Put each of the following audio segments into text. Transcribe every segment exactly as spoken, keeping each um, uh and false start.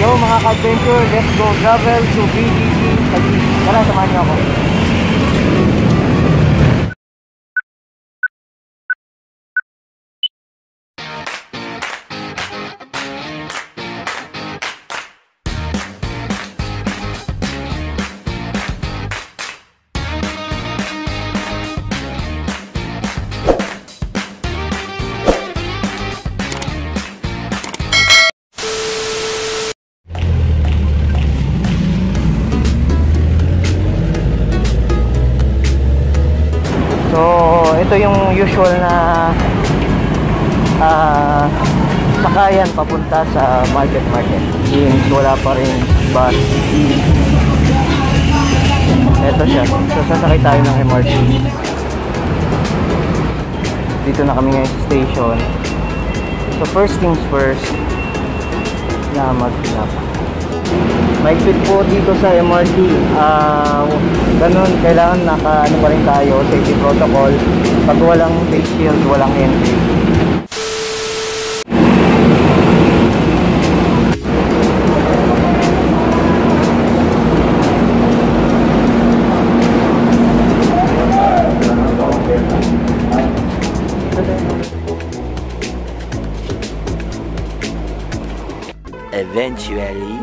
Yo mga ka-adventure, let's go travel to B G C Taguig. Tara, samahan niyo ako. So, ito yung usual na uh, sakayan papunta sa market market. Since wala pa rin bus. Ito siya. So, sasakay tayo ng M R T. Dito na kami ngayon sa station. So, first things first, na mag-snap. Mahigpit po dito sa M R T. Uh, ganun, kailangan naka ano pa rin tayo, safety protocol. Pag walang face shield, walang entry. Eventually.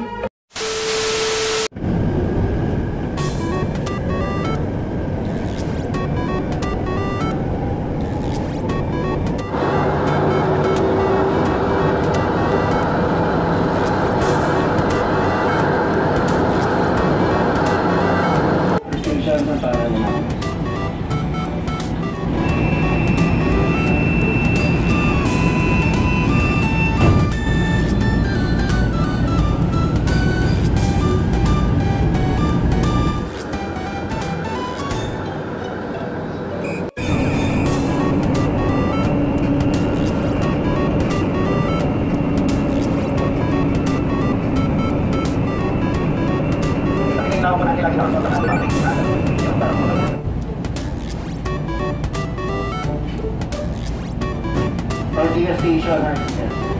Ortigas Station, Ortigas.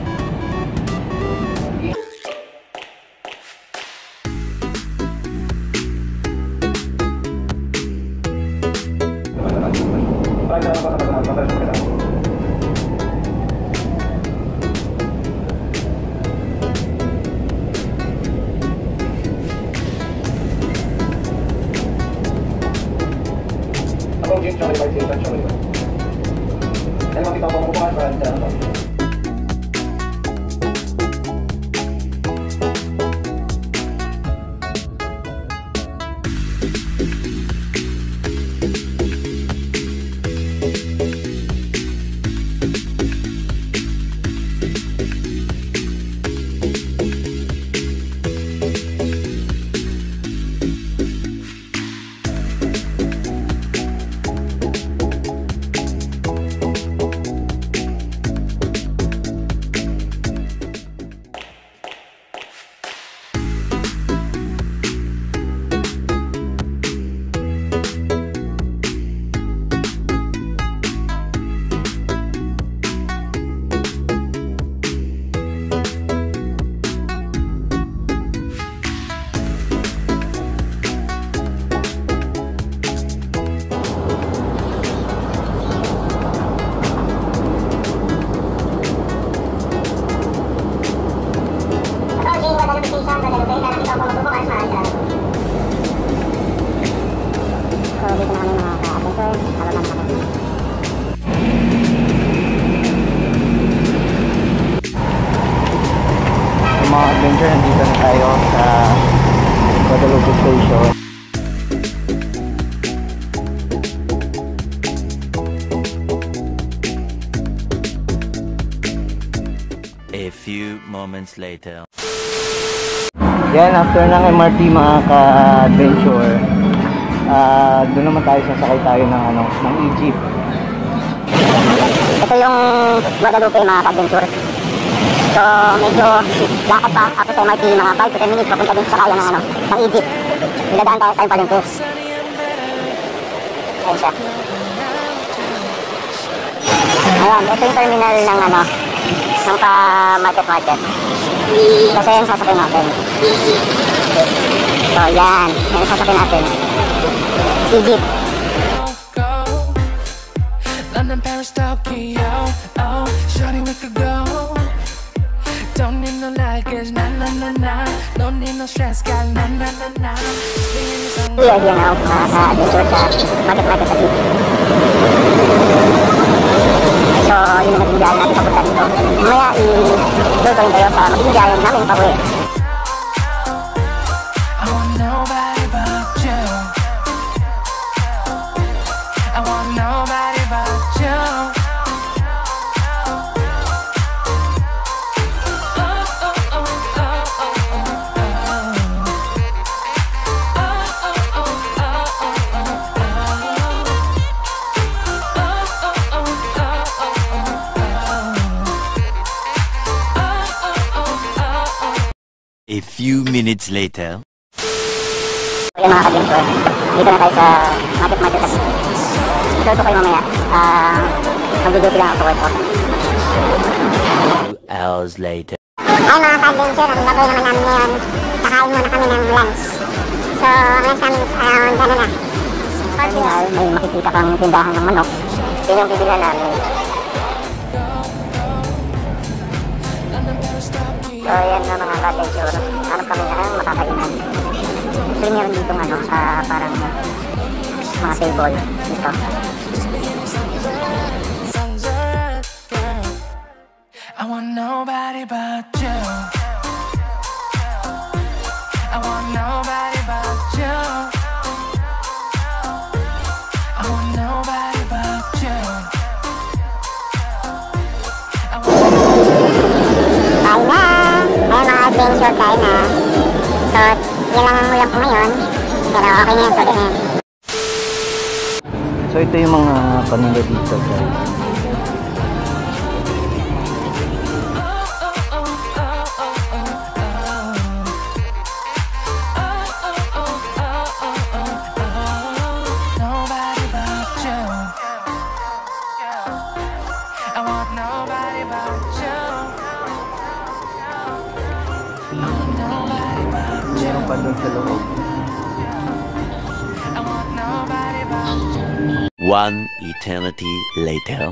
Ako Jim, Chocolate White Station, Chocolate. Ano makita ko mo bukas para dyan, ano? Mga adventure, nandito na tayo sa Guadalupe Station. A few moments later. Yan, after ng M R T mga ka-adventure, uh, doon naman tayo, sasakay tayo ng, ano, ng E-Jeep. Ito yung Guadalupe mga ka-adventure. So medyo lakad pa after sa M R T, mga five to ten minutes papunta din sa kaya ng, ano, ng E-Jeep. Niladaan tayo sa time palengke. Ayan siya. Ayan, ito yung terminal ng, ano, Yung pa market-market. Kasi yung sasakyan natin. So, yan. Yan yung sasakyan natin. Egypt. London, Paris, Tokyo, oh, shawty we could go. Don't need no luggage, na na na na. Don't need no stress, gal, na na na na. We are here now, uh, sa adventure sa market-market sa Egypt. So, yun ang naging biyahe natin papunta dito. Mamaya, i-doon ko rin kayo sa magiging biyahe namin pa uwi. I want nobody but you. I want nobody but you. A few minutes later. Ayan mga ka-adventure, dito na tayo sa market-market sa Ito ito kayo mamaya. Ah, mag-duty lang ako work off. Two hours later. Ay mga ka-adventure, ang lagay naman namin ngayon. Kakain muna kami ng lunch. So, ang lunch namin is around, ano na, Cardinal, may makikita kang tindahan ng manok. Yun yung bibilan namin. So, yan na mga ka-adventure. Hanap kami na ang makakainan. So, meron dito ano, ah, parang mga table dito. I want nobody but you. I want nobody but you. I want nobody but you. Kain na! Ayun mga adventure, kain na. So, yun lang ang ulam ko ngayon. Pero okay na yan, sorry na yan. So ito yung mga paninda dito guys. Nobody but you. I want nobody but you. I want nobody but you. Meron pa doon sa loob. I want nobody but you. One eternity later.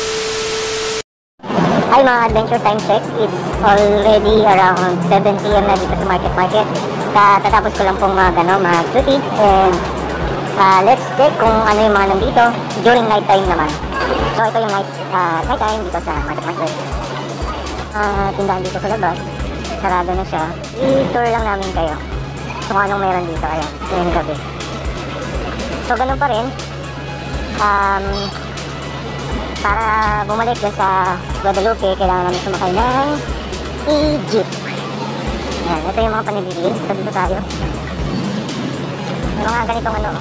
Hi mga adventure, time check. It's already around seven p m na dito sa market market. Tatapos ko lang pong mag, ano, mag-duty. And uh, let's check kung ano yung mga nandito during night time naman. So ito yung night, uh, night time dito sa market market. Uh, tindahan dito sa labas. Sarado na siya. I-tour lang namin kayo kung anong meron dito. Ayan, ngayong gabi. So ganun pa rin. Um, para bumalik dyan sa Guadalupe, kailangan namin sumakay ng Egypt. Ayan, ito yung mga panibili. So dito tayo. May mga ganitong ano.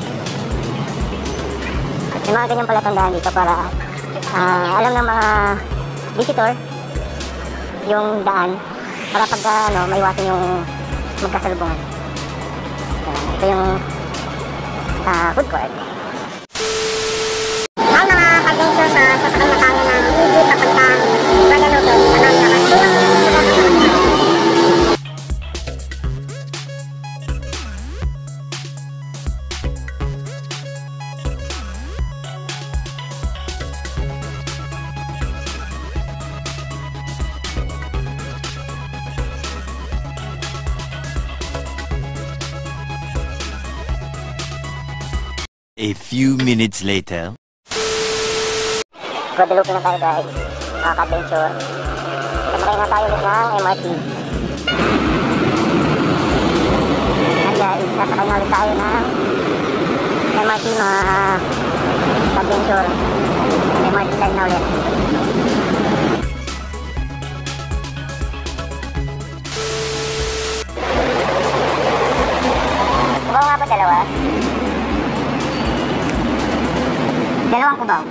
May mga ganyang pala tandaan dito para uh, alam ng mga visitor yung daan para pag uh, ano, maiwasan yung magkasalubungan. Ayan, ito yung uh, food court. Hi mga ka-adventure, sa sasakay na tayo ng Egypt papuntang Guadalupe. Samahan naman. A few minutes later. Guadalupe na tayo guys, mga ka-adventure. Sumakay na tayo ulit ng M R T. And guys, sasakay na ulit tayo ng M R T mga ka-adventure. M R T tayo na ulit. Kubaw nga ba dalawa? Dalawang kubaw.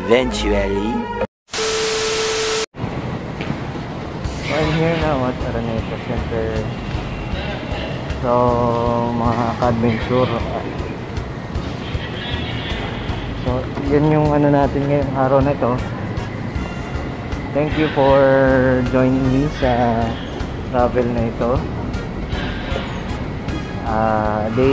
Eventually. So, I'm here now at Araneta Center. So, mga ka-adventure. So, yun yung ano natin ngayong araw na ito. Thank you for joining me sa travel na ito. Uh, day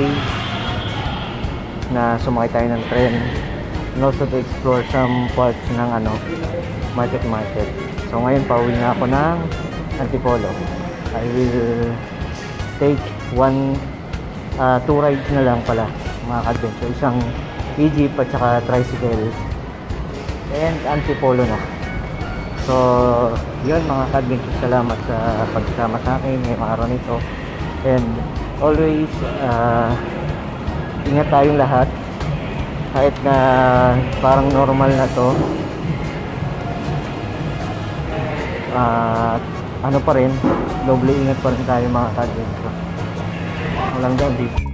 na sumakay tayo ng tren and also to explore some parts ng ano, market market. So ngayon pauwi na ako ng Antipolo. I will take one uh, two rides na lang pala mga ka-adventure. Isang e-jeep at saka tricycle and Antipolo na. So yun mga ka-adventure, salamat sa pagsama sa akin ngayong araw nito. And always uh, ingat tayong lahat kahit na parang normal na to. Uh, ano pa rin, doble ingat pa rin tayo mga ka-adventure. Walang daw dito.